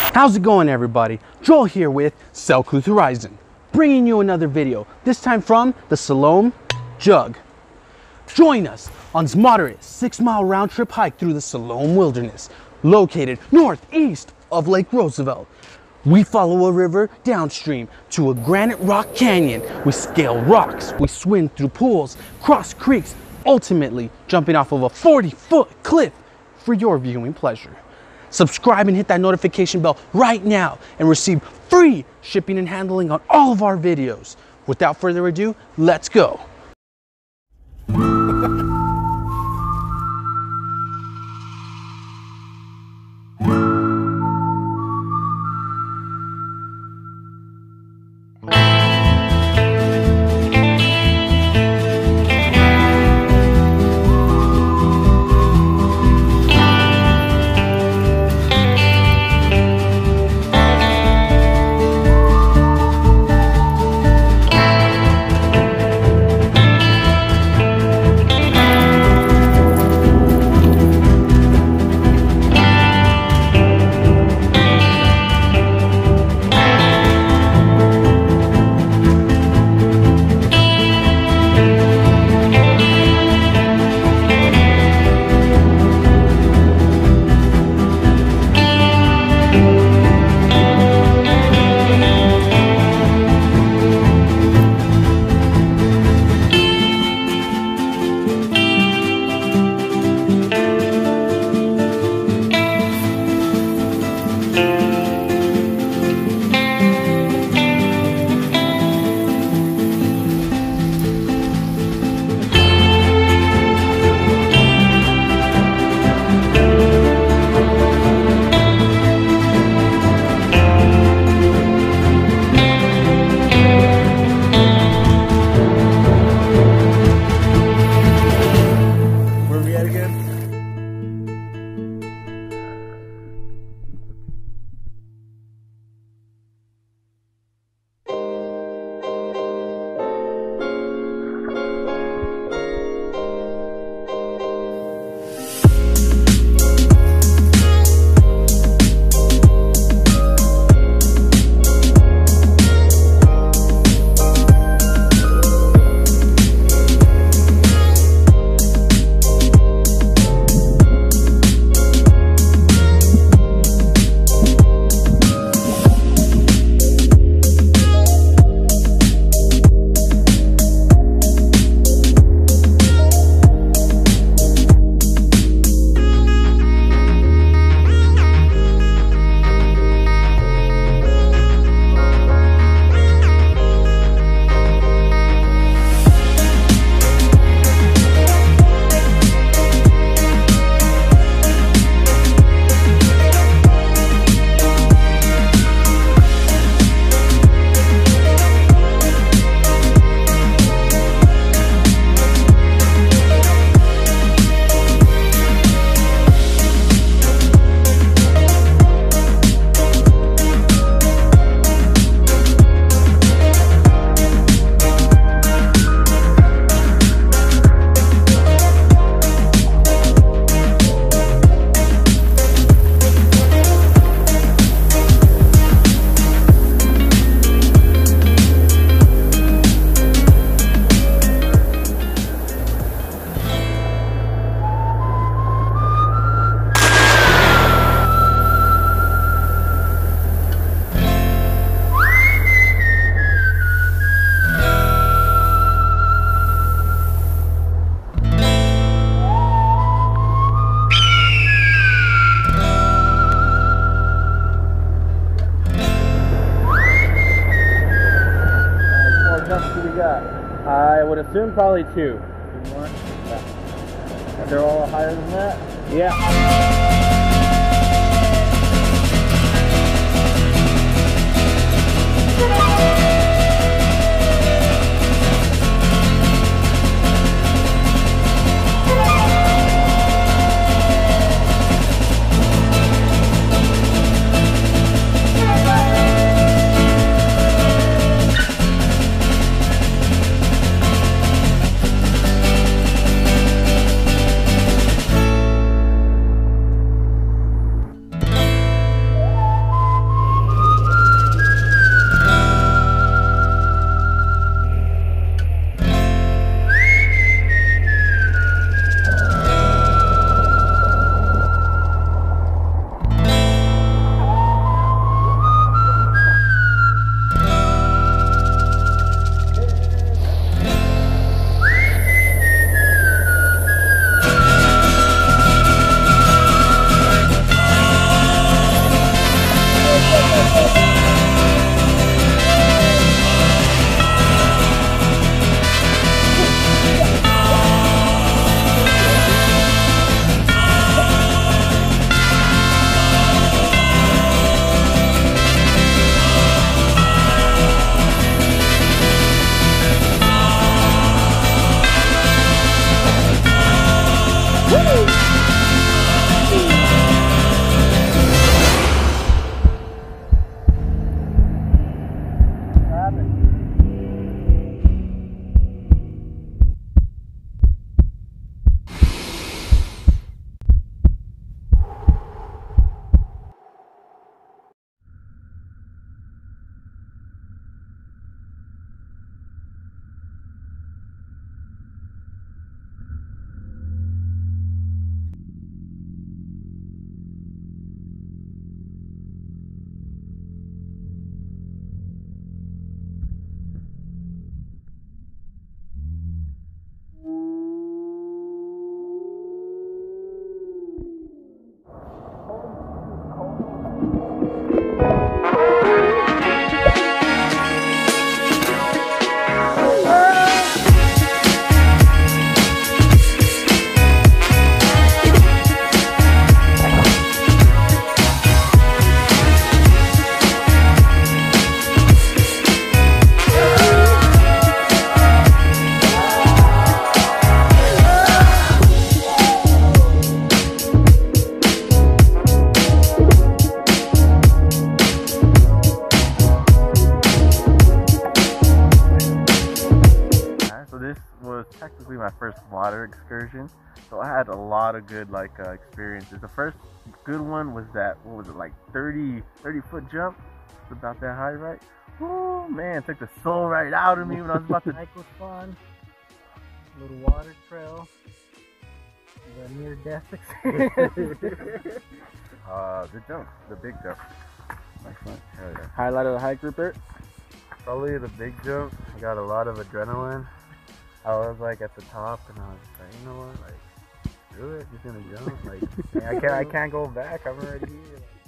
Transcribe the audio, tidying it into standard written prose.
How's it going, everybody? Joel here with Salome Horizon, bringing you another video, this time from the Salome Jug. Join us on this moderate 6-mile round trip hike through the Salome Wilderness, located northeast of Lake Roosevelt. We follow a river downstream to a granite rock canyon. We scale rocks, we swim through pools, cross creeks, ultimately jumping off of a 40-foot cliff for your viewing pleasure. Subscribe and hit that notification bell right now and receive free shipping and handling on all of our videos. Without further ado, let's go. I would assume probably 2. 2 more? Yeah. They're all higher than that? Yeah. my first water excursion, so I had a lot of good like experiences. The first good one was that, what was it, like 30-foot jump? It's about that high, right? Oh man, took the soul right out of me when I was about to. Hike was fun. Little water trail. The near-death experience. The jump, the big jump. Excellent. Hell yeah. Highlight of the hike, Rupert? Probably the big jump. I got a lot of adrenaline. I was like at the top, and I was like, you know what, like, screw it, just gonna jump. Like, I can't go back. I'm already here.